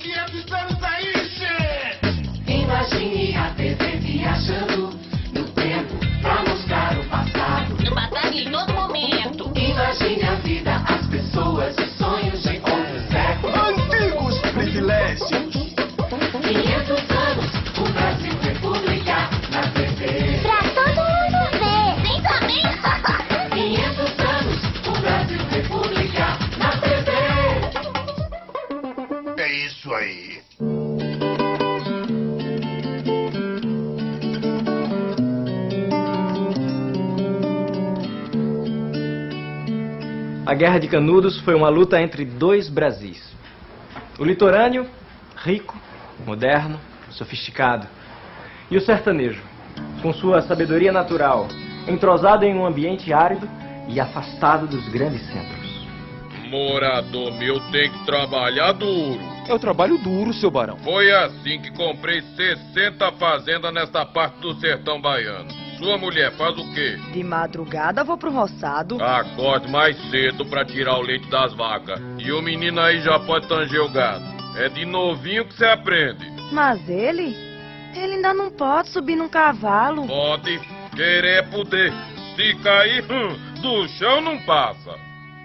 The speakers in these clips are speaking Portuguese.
500 anos aí, che! Imagine a TV viajando no tempo pra mostrar o passado. No passado em todo momento. Imagine a vida, as pessoas, os sonhos de outros séculos. Antigos privilégios. 500 anos, o Brasil República na TV. Pra todo mundo ver. Sim, também. 500 anos, o Brasil República na TV. É isso aí. A Guerra de Canudos foi uma luta entre dois Brasis. O litorâneo, rico, moderno, sofisticado. E o sertanejo, com sua sabedoria natural, entrosado em um ambiente árido e afastado dos grandes centros. Morador meu tem que trabalhar duro. Eu trabalho duro, seu barão. Foi assim que comprei 60 fazendas nesta parte do sertão baiano. Sua mulher faz o quê? De madrugada vou pro roçado. Acorde mais cedo pra tirar o leite das vacas. E o menino aí já pode tanger o gado. É de novinho que você aprende. Mas ele ainda não pode subir num cavalo. Pode querer poder. Se cair, do chão não passa.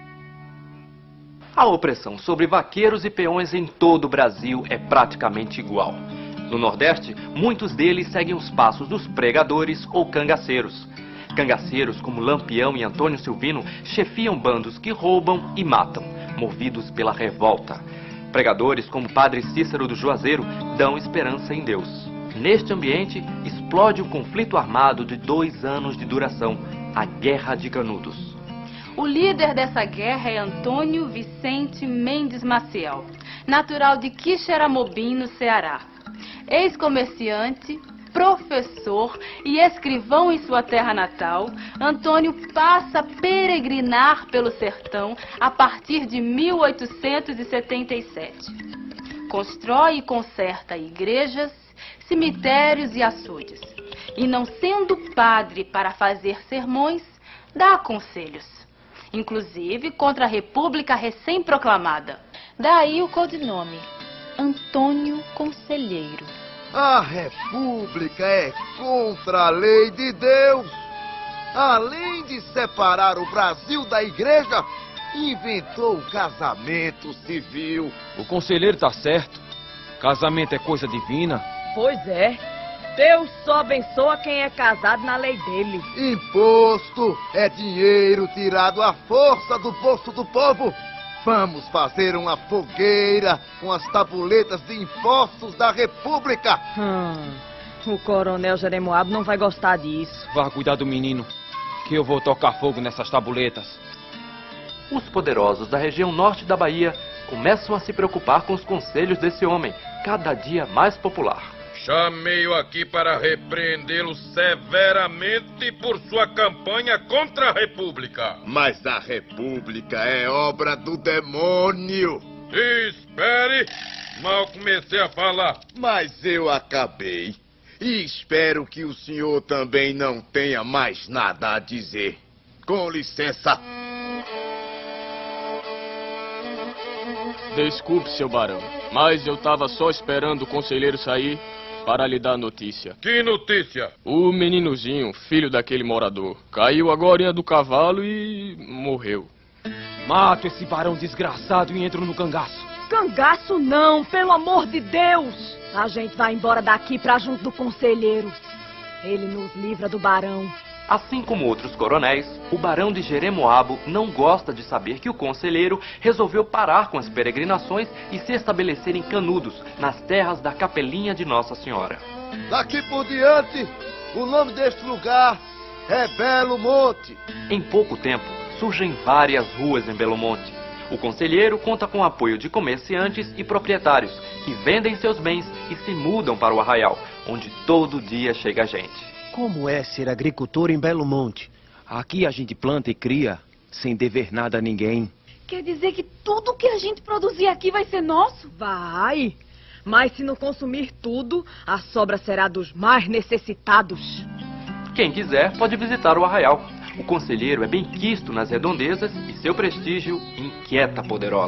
A opressão sobre vaqueiros e peões em todo o Brasil é praticamente igual. No Nordeste, muitos deles seguem os passos dos pregadores ou cangaceiros. Cangaceiros como Lampião e Antônio Silvino chefiam bandos que roubam e matam, movidos pela revolta. Pregadores como Padre Cícero do Juazeiro dão esperança em Deus. Neste ambiente, explode o conflito armado de 2 anos de duração, a Guerra de Canudos. O líder dessa guerra é Antônio Vicente Mendes Maciel, natural de Quixeramobim, no Ceará. Ex-comerciante, professor e escrivão em sua terra natal, Antônio passa a peregrinar pelo sertão a partir de 1877. Constrói e conserta igrejas, cemitérios e açudes. E não sendo padre para fazer sermões, dá conselhos. Inclusive contra a República recém-proclamada. Daí o codinome, Antônio Conselheiro. A República é contra a lei de Deus. Além de separar o Brasil da igreja, inventou o casamento civil. O conselheiro tá certo. Casamento é coisa divina. Pois é. Deus só abençoa quem é casado na lei dele. Imposto é dinheiro tirado à força do bolso do povo. Vamos fazer uma fogueira com as tabuletas de impostos da República. O coronel Jeremoabo não vai gostar disso. Vá cuidar do menino, que eu vou tocar fogo nessas tabuletas. Os poderosos da região norte da Bahia começam a se preocupar com os conselhos desse homem, cada dia mais popular. Chamei-o aqui para repreendê-lo severamente por sua campanha contra a República. Mas a República é obra do demônio. Espere! Mal comecei a falar. Mas eu acabei. E espero que o senhor também não tenha mais nada a dizer. Com licença. Desculpe, seu barão, mas eu tava só esperando o conselheiro sair para lhe dar notícia. Que notícia? O meninozinho, filho daquele morador, caiu agorinha do cavalo e morreu. Mato esse barão desgraçado e entro no cangaço. Cangaço não, pelo amor de Deus! A gente vai embora daqui pra junto do conselheiro. Ele nos livra do barão. Assim como outros coronéis, o barão de Jeremoabo não gosta de saber que o conselheiro resolveu parar com as peregrinações e se estabelecer em Canudos, nas terras da Capelinha de Nossa Senhora. Daqui por diante, o nome deste lugar é Belo Monte. Em pouco tempo, surgem várias ruas em Belo Monte. O conselheiro conta com o apoio de comerciantes e proprietários, que vendem seus bens e se mudam para o arraial, onde todo dia chega gente. Como é ser agricultor em Belo Monte? Aqui a gente planta e cria, sem dever nada a ninguém. Quer dizer que tudo que a gente produzir aqui vai ser nosso? Vai! Mas se não consumir tudo, a sobra será dos mais necessitados. Quem quiser pode visitar o arraial. O conselheiro é bem quisto nas redondezas e seu prestígio inquieta poderosos.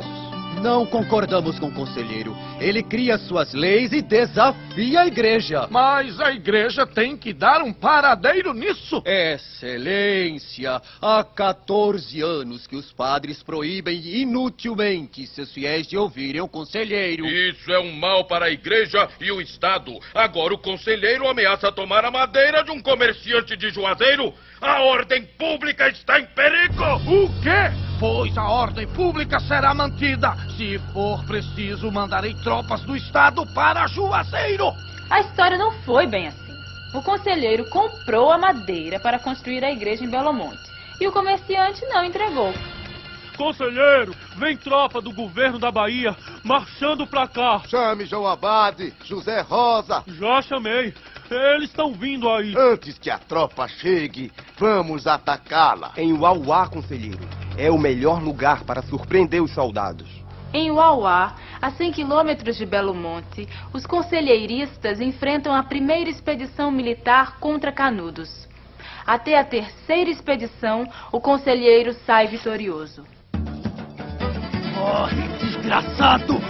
Não concordamos com o conselheiro. Ele cria suas leis e desafia a igreja. Mas a igreja tem que dar um paradeiro nisso. Excelência, há 14 anos que os padres proíbem inutilmente seus fiéis de ouvirem o conselheiro. Isso é um mal para a igreja e o Estado. Agora o conselheiro ameaça tomar a madeira de um comerciante de Juazeiro. A ordem pública está em perigo. O quê? Pois a ordem pública será mantida. Se for preciso, mandarei tropas do Estado para Juazeiro. A história não foi bem assim. O conselheiro comprou a madeira para construir a igreja em Belo Monte. E o comerciante não entregou. Conselheiro, vem tropa do governo da Bahia marchando pra cá. Chame João Abade, José Rosa. Já chamei. Eles estão vindo aí. Antes que a tropa chegue, vamos atacá-la. Em Uauá, conselheiro. É o melhor lugar para surpreender os soldados. Em Uauá, a 100 quilômetros de Belo Monte, os conselheiristas enfrentam a primeira expedição militar contra Canudos. Até a terceira expedição, o conselheiro sai vitorioso. Morre, desgraçado!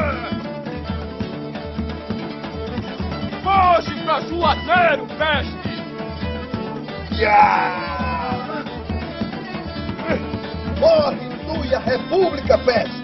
Foge pra Juazeiro, peste! Morre, tu e a República, peste!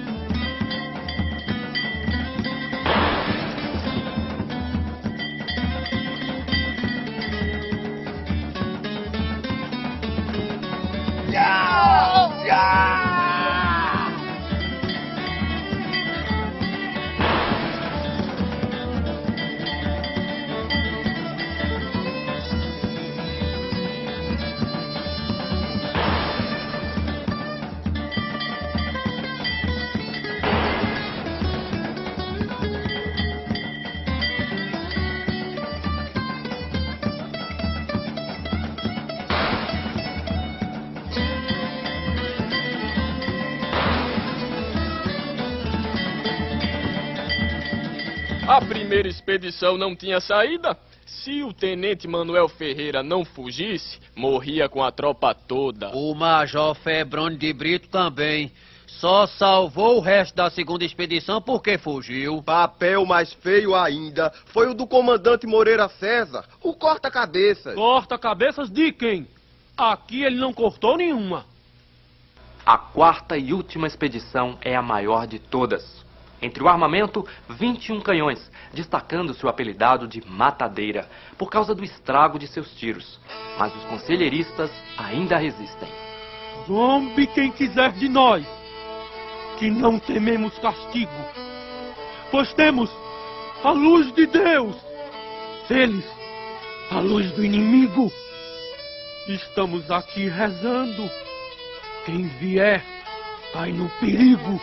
A primeira expedição não tinha saída. Se o tenente Manuel Ferreira não fugisse, morria com a tropa toda. O major Febrônio de Brito também. Só salvou o resto da segunda expedição porque fugiu. Papel mais feio ainda foi o do comandante Moreira César, o corta-cabeças. Corta-cabeças de quem? Aqui ele não cortou nenhuma. A quarta e última expedição é a maior de todas. Entre o armamento, 21 canhões, destacando-se o apelidado de Matadeira, por causa do estrago de seus tiros. Mas os conselheiristas ainda resistem. Zombe quem quiser de nós, que não tememos castigo, pois temos a luz de Deus, eles, a luz do inimigo. Estamos aqui rezando, quem vier cai no perigo.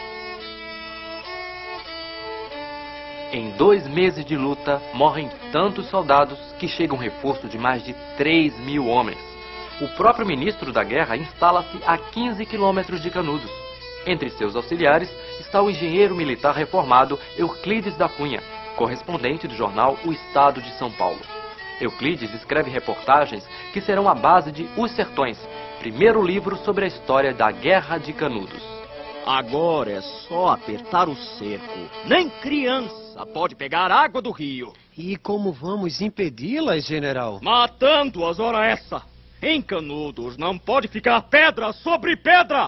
Em 2 meses de luta, morrem tantos soldados que chega um reforço de mais de 3.000 homens. O próprio ministro da guerra instala-se a 15 quilômetros de Canudos. Entre seus auxiliares está o engenheiro militar reformado Euclides da Cunha, correspondente do jornal O Estado de São Paulo. Euclides escreve reportagens que serão a base de Os Sertões, primeiro livro sobre a história da Guerra de Canudos. Agora é só apertar o cerco. Nem criança pode pegar água do rio. E como vamos impedi-las, general? Matando-as, ora essa. Em Canudos não pode ficar pedra sobre pedra.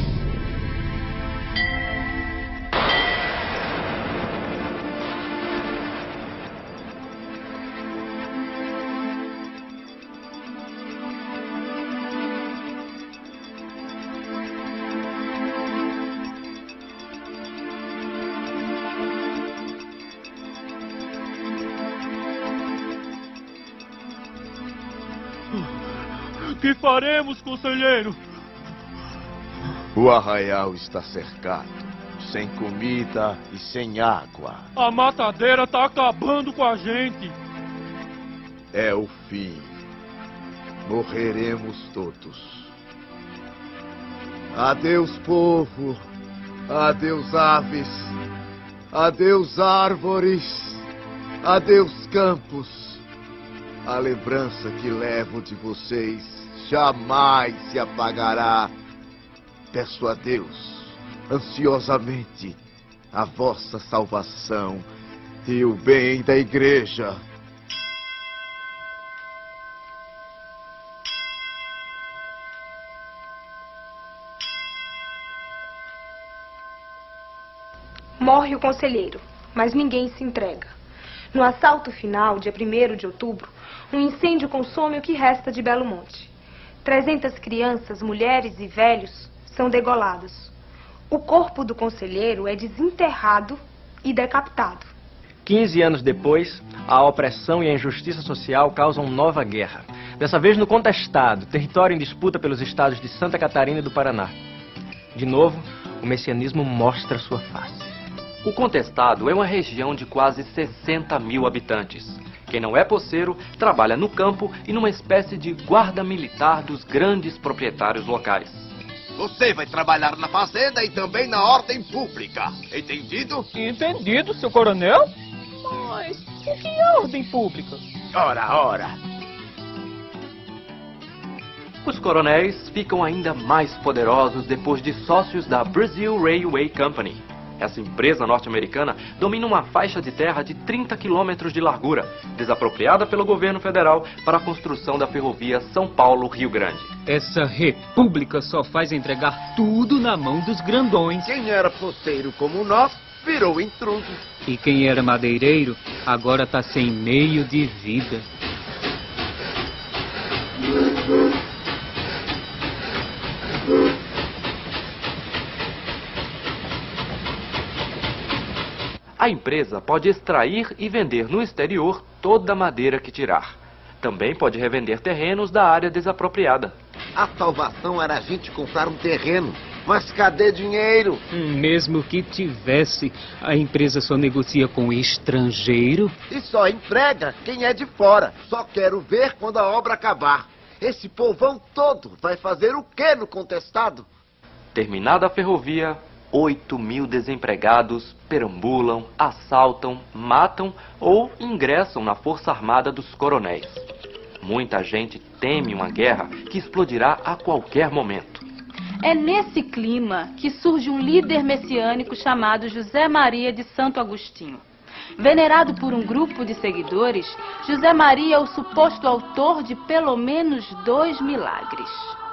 Que faremos, conselheiro? O arraial está cercado, sem comida e sem água. A matadeira está acabando com a gente. É o fim. Morreremos todos. Adeus, povo. Adeus, aves. Adeus, árvores. Adeus, campos. A lembrança que levo de vocês jamais se apagará. Peço a Deus, ansiosamente, a vossa salvação e o bem da igreja. Morre o conselheiro, mas ninguém se entrega. No assalto final, dia 1º de outubro, um incêndio consome o que resta de Belo Monte. 300 crianças, mulheres e velhos são degolados. O corpo do conselheiro é desenterrado e decapitado. 15 anos depois, a opressão e a injustiça social causam nova guerra. Dessa vez no Contestado, território em disputa pelos estados de Santa Catarina e do Paraná. De novo, o messianismo mostra sua face. O Contestado é uma região de quase 60 mil habitantes. Quem não é poceiro, trabalha no campo e numa espécie de guarda militar dos grandes proprietários locais. Você vai trabalhar na fazenda e também na ordem pública. Entendido? Entendido, seu coronel. Mas o que é ordem pública? Ora. Os coronéis ficam ainda mais poderosos depois de sócios da Brazil Railway Company. Essa empresa norte-americana domina uma faixa de terra de 30 quilômetros de largura, desapropriada pelo governo federal para a construção da ferrovia São Paulo-Rio Grande. Essa república só faz entregar tudo na mão dos grandões. Quem era poceiro como nós, virou intruso. E quem era madeireiro, agora tá sem meio de vida. A empresa pode extrair e vender no exterior toda a madeira que tirar. Também pode revender terrenos da área desapropriada. A salvação era a gente comprar um terreno. Mas cadê dinheiro? Mesmo que tivesse, a empresa só negocia com estrangeiro. E só emprega quem é de fora. Só quero ver quando a obra acabar. Esse povão todo vai fazer o quê no Contestado? Terminada a ferrovia, 8 mil desempregados perambulam, assaltam, matam ou ingressam na Força Armada dos Coronéis. Muita gente teme uma guerra que explodirá a qualquer momento. É nesse clima que surge um líder messiânico chamado José Maria de Santo Agostinho. Venerado por um grupo de seguidores, José Maria é o suposto autor de pelo menos 2 milagres.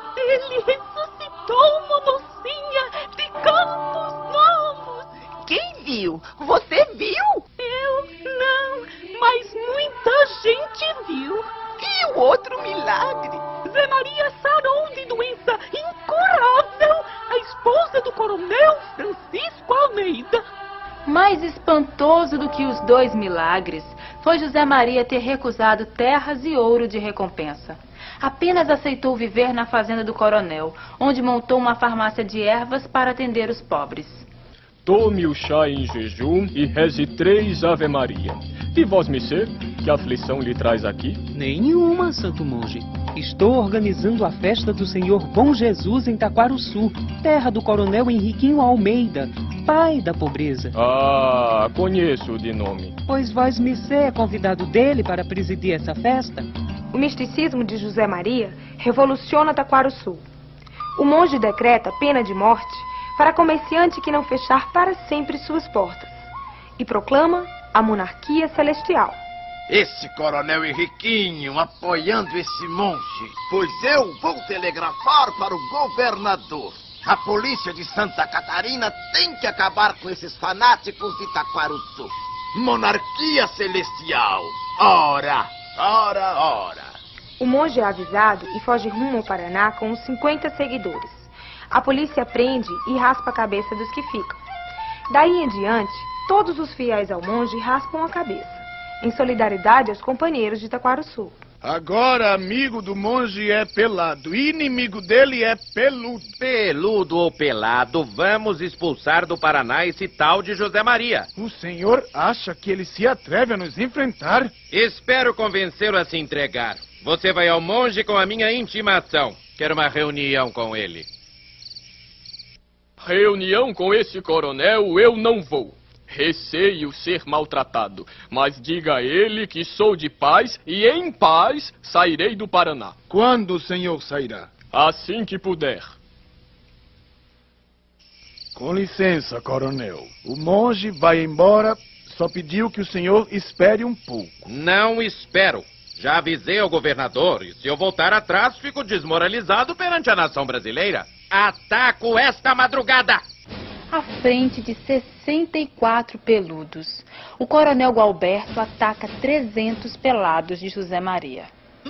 Ele ressuscitou uma mocinha de Campos Novos. Quem viu? Você viu? Eu não, mas muita gente viu. E o outro milagre? Zé Maria sarou de doença incurável a esposa do coronel Francisco Almeida. Mais espantoso do que os 2 milagres foi José Maria ter recusado terras e ouro de recompensa. Apenas aceitou viver na fazenda do coronel, onde montou uma farmácia de ervas para atender os pobres. Tome o chá em jejum e reze 3 Ave Maria. E vós, messê, que aflição lhe traz aqui? Nenhuma, santo monge. Estou organizando a festa do Senhor Bom Jesus em Taquaruçu, terra do coronel Henriquinho Almeida, pai da pobreza. Ah, conheço de nome. Pois vós, messê, é convidado dele para presidir essa festa? O misticismo de José Maria revoluciona Taquaruçu. O monge decreta pena de morte para comerciante que não fechar para sempre suas portas e proclama a monarquia celestial. Esse coronel Henriquinho apoiando esse monge, pois eu vou telegrafar para o governador. A polícia de Santa Catarina tem que acabar com esses fanáticos de Taquaruçu. Monarquia celestial. Ora. O monge é avisado e foge rumo ao Paraná com uns 50 seguidores. A polícia prende e raspa a cabeça dos que ficam. Daí em diante, todos os fiéis ao monge raspam a cabeça, em solidariedade aos companheiros de Taquaruçu. Agora, amigo do monge é pelado, inimigo dele é peludo. Peludo ou pelado, vamos expulsar do Paraná esse tal de José Maria. O senhor acha que ele se atreve a nos enfrentar? Espero convencê-lo a se entregar. Você vai ao monge com a minha intimação. Quero uma reunião com ele. Reunião com esse coronel eu não vou. Receio ser maltratado, mas diga a ele que sou de paz e em paz sairei do Paraná. Quando o senhor sairá? Assim que puder. Com licença, coronel. O monge vai embora, só pediu que o senhor espere um pouco. Não espero. Já avisei ao governador e se eu voltar atrás, fico desmoralizado perante a nação brasileira. Ataco esta madrugada! À frente de 64 peludos, o coronel Gualberto ataca 300 pelados de José Maria.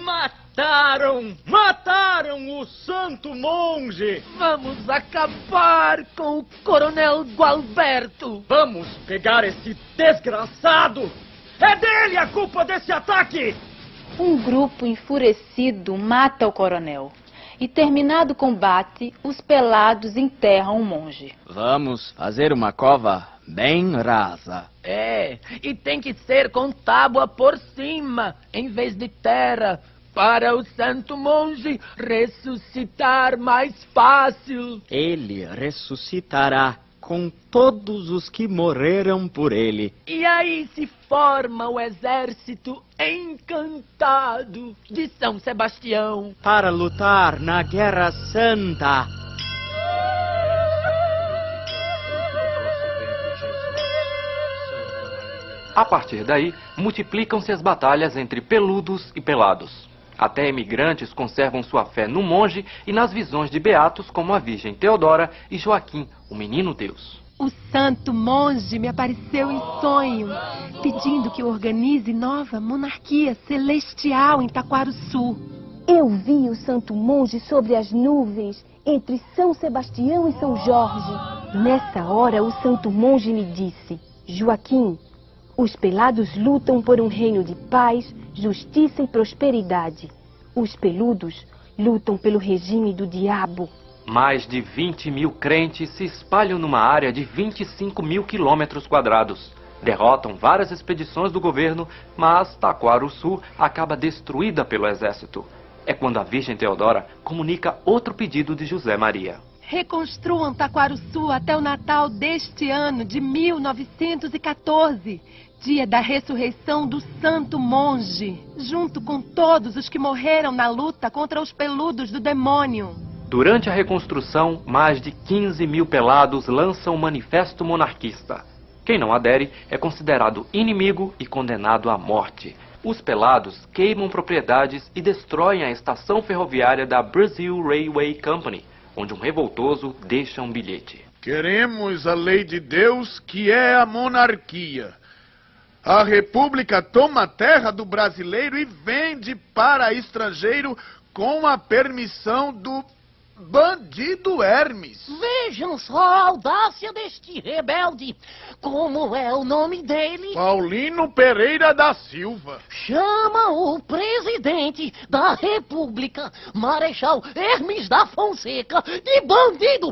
Mataram o santo monge! Vamos acabar com o coronel Gualberto! Vamos pegar esse desgraçado! É dele a culpa desse ataque! Um grupo enfurecido mata o coronel. E terminado o combate, os pelados enterram o monge. Vamos fazer uma cova bem rasa. E tem que ser com tábua por cima, em vez de terra, para o santo monge ressuscitar mais fácil. Ele ressuscitará com todos os que morreram por ele. E aí se forma o exército encantado de São Sebastião para lutar na Guerra Santa. A partir daí, multiplicam-se as batalhas entre peludos e pelados. Até imigrantes conservam sua fé no monge e nas visões de beatos como a Virgem Teodora e Joaquim, o Menino Deus. O santo monge me apareceu em sonho, pedindo que eu organize nova monarquia celestial em Taquarussu. Eu vi o santo monge sobre as nuvens, entre São Sebastião e São Jorge. Nessa hora, o santo monge me disse: Joaquim, os pelados lutam por um reino de paz, justiça e prosperidade. Os peludos lutam pelo regime do diabo. Mais de 20 mil crentes se espalham numa área de 25 mil quilômetros quadrados. Derrotam várias expedições do governo, mas Taquarussu acaba destruída pelo exército. É quando a Virgem Teodora comunica outro pedido de José Maria. Reconstruam Taquarussu até o Natal deste ano de 1914, dia da ressurreição do santo monge, junto com todos os que morreram na luta contra os peludos do demônio. Durante a reconstrução, mais de 15 mil pelados lançam o manifesto monarquista. Quem não adere é considerado inimigo e condenado à morte. Os pelados queimam propriedades e destroem a estação ferroviária da Brazil Railway Company, onde um revoltoso deixa um bilhete. Queremos a lei de Deus, que é a monarquia. A república toma a terra do brasileiro e vende para estrangeiro com a permissão do bandido Hermes. Vejam só a audácia deste rebelde. Como é o nome dele? Paulino Pereira da Silva. Chama o presidente da República, Marechal Hermes da Fonseca, de bandido.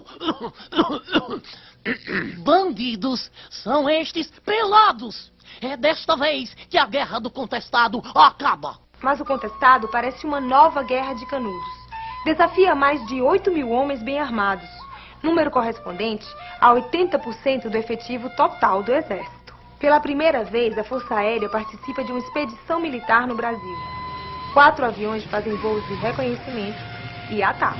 Bandidos são estes pelados. É desta vez que a guerra do contestado acaba. Mas o contestado parece uma nova guerra de canudos. Desafia mais de 8 mil homens bem armados, número correspondente a 80% do efetivo total do Exército. Pela primeira vez, a Força Aérea participa de uma expedição militar no Brasil. 4 aviões fazem voos de reconhecimento e atacam.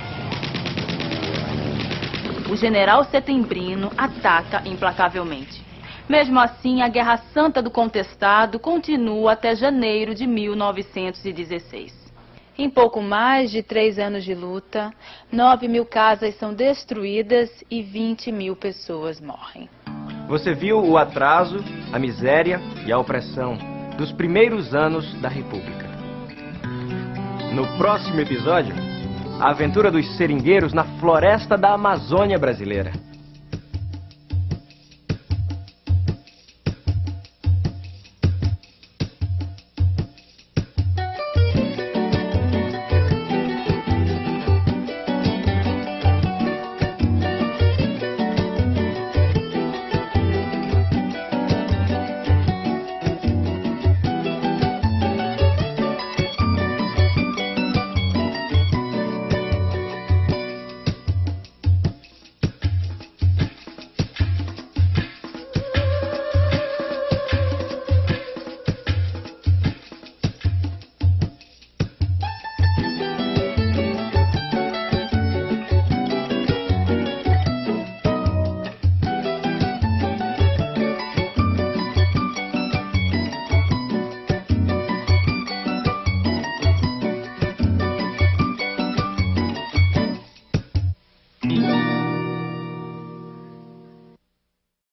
O general setembrino ataca implacavelmente. Mesmo assim, a Guerra Santa do Contestado continua até janeiro de 1916. Em pouco mais de 3 anos de luta, 9 mil casas são destruídas e 20 mil pessoas morrem. Você viu o atraso, a miséria e a opressão dos primeiros anos da República. No próximo episódio, a aventura dos seringueiros na floresta da Amazônia brasileira.